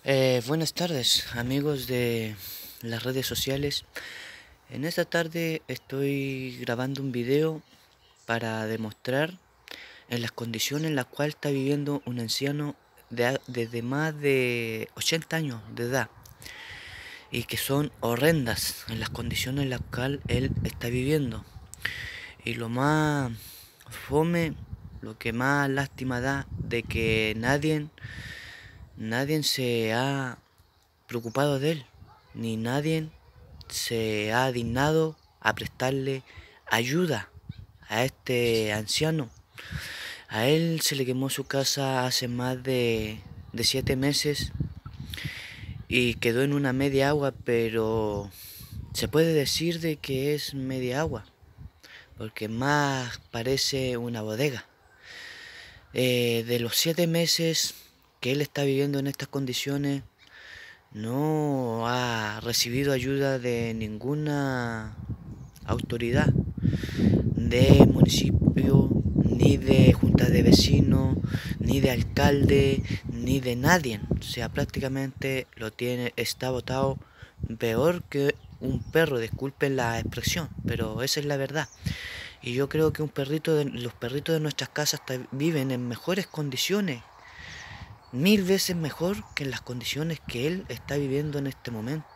Buenas tardes, amigos de las redes sociales. En esta tarde estoy grabando un video para demostrar en las condiciones en las cuales está viviendo un anciano desde más de 80 años de edad y que son horrendas en las condiciones en las cuales él está viviendo. Y lo más fome, lo que más lástima da, de que nadie se ha preocupado de él, ni nadie se ha dignado a prestarle ayuda a este anciano. A él se le quemó su casa hace más de 7 meses y quedó en una media agua, pero se puede decir de que es media agua, porque más parece una bodega. De los 7 meses que él está viviendo en estas condiciones, no ha recibido ayuda de ninguna autoridad, de municipio, ni de junta de vecinos, ni de alcalde, ni de nadie. O sea, prácticamente está botado peor que un perro, disculpen la expresión, pero esa es la verdad. Y yo creo que los perritos de nuestras casas viven en mejores condiciones, 1000 veces mejor que en las condiciones que él está viviendo en este momento.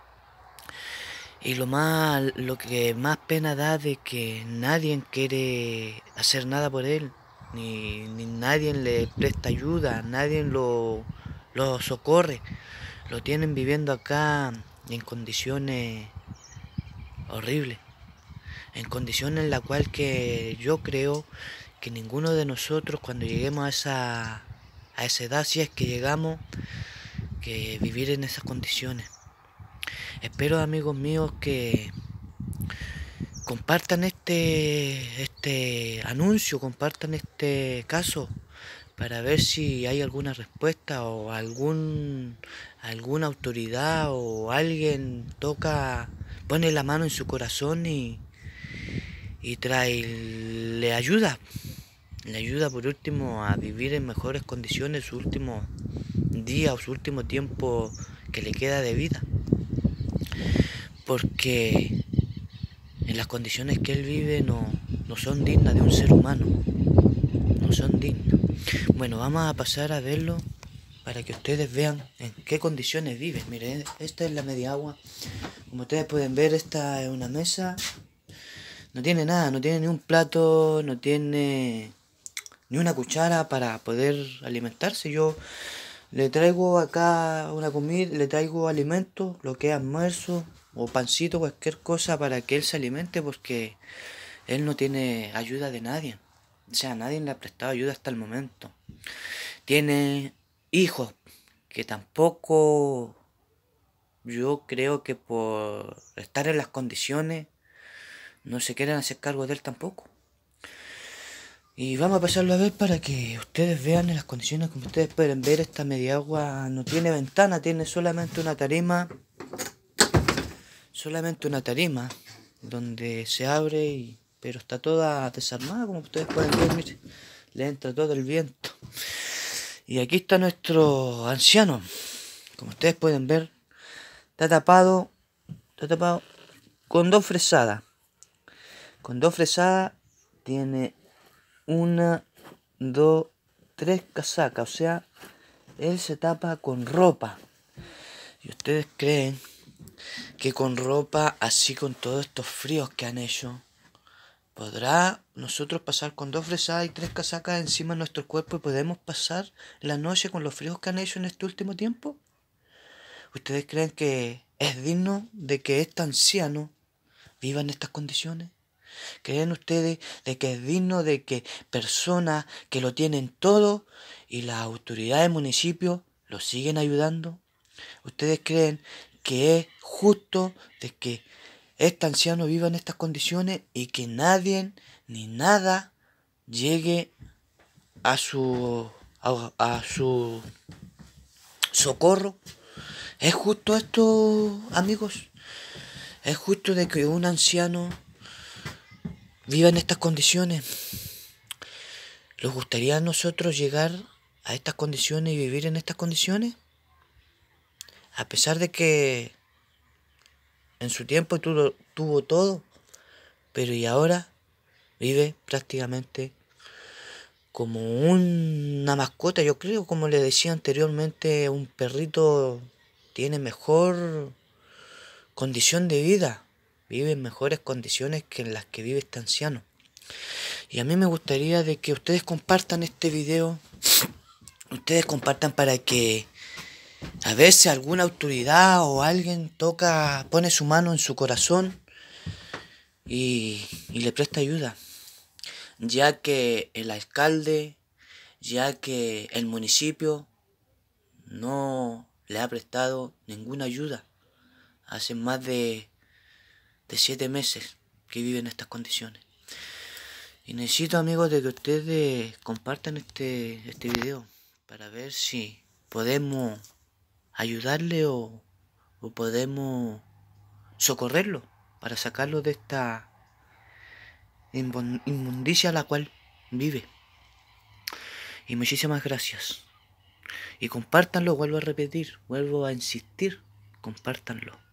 Y lo que más pena da de que nadie quiere hacer nada por él, ni nadie le presta ayuda, nadie lo socorre. Lo tienen viviendo acá en condiciones horribles, en condiciones en la cual que yo creo que ninguno de nosotros cuando lleguemos a esa edad, si es que llegamos, que vivir en esas condiciones. Espero, amigos míos, que compartan este anuncio, compartan este caso para ver si hay alguna respuesta o alguna autoridad o alguien pone la mano en su corazón y le ayuda. Le ayuda por último a vivir en mejores condiciones su último día o su último tiempo que le queda de vida. Porque en las condiciones que él vive no son dignas de un ser humano. No son dignas. Bueno, vamos a pasar a verlo para que ustedes vean en qué condiciones vive. Miren, esta es la media agua. Como ustedes pueden ver, esta es una mesa. No tiene nada, no tiene ni un plato, no tiene ni una cuchara para poder alimentarse. Yo le traigo acá una comida, le traigo alimento, lo que es almuerzo o pancito, cualquier cosa para que él se alimente, porque él no tiene ayuda de nadie. O sea, nadie le ha prestado ayuda hasta el momento. Tiene hijos que tampoco, yo creo que por estar en las condiciones no se quieren hacer cargo de él tampoco. Y vamos a pasarlo a ver para que ustedes vean en las condiciones. Como ustedes pueden ver, esta media agua no tiene ventana, tiene solamente una tarima. Solamente una tarima donde se abre, pero está toda desarmada, como ustedes pueden ver, miren, le entra todo el viento. Y aquí está nuestro anciano, como ustedes pueden ver, está tapado con dos fresadas. Con dos fresadas tiene una, dos, tres casacas, o sea, él se tapa con ropa. Y ustedes creen que con ropa así, con todos estos fríos que han hecho, ¿podrá nosotros pasar con dos fresadas y tres casacas encima de nuestro cuerpo y podemos pasar la noche con los fríos que han hecho en este último tiempo? ¿Ustedes creen que es digno de que este anciano viva en estas condiciones? ¿Creen ustedes de que es digno de que personas que lo tienen todo y las autoridades del municipio lo siguen ayudando? ¿Ustedes creen que es justo de que este anciano viva en estas condiciones y que nadie ni nada llegue a su socorro? ¿Es justo esto, amigos? ¿Es justo de que un anciano viva en estas condiciones? ¿Les gustaría a nosotros llegar a estas condiciones y vivir en estas condiciones? A pesar de que en su tiempo tuvo todo, pero y ahora vive prácticamente como una mascota. Yo creo, como le decía anteriormente, un perrito tiene mejor condición de vida, vive en mejores condiciones que en las que vive este anciano. Y a mí me gustaría de que ustedes compartan este video, ustedes compartan para que a veces alguna autoridad o alguien pone su mano en su corazón y le presta ayuda, ya que el alcalde, ya que el municipio no le ha prestado ninguna ayuda. Hace más de 7 meses que vive en estas condiciones. Y necesito, amigos, de que ustedes compartan este video para ver si podemos ayudarle o podemos socorrerlo para sacarlo de esta inmundicia a la cual vive. Y muchísimas gracias. Y compártanlo, vuelvo a repetir, vuelvo a insistir, compártanlo.